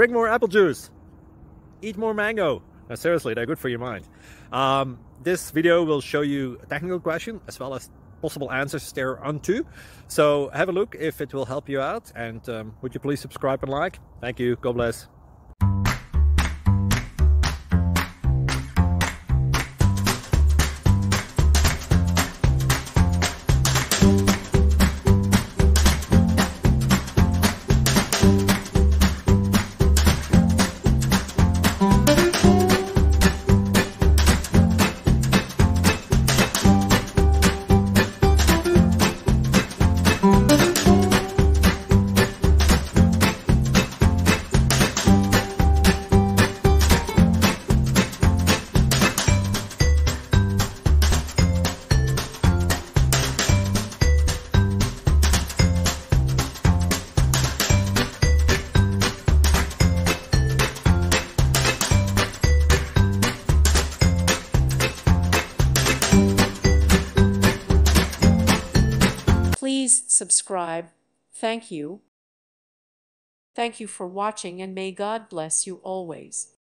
drink more apple juice, eat more mango. No, seriously, they're good for your mind. This video will show you a technical question as well as possible answers thereunto. So have a look if it will help you out, and would you please subscribe and like? Thank you. God bless. Please subscribe. Thank you. Thank you for watching, and may God bless you always.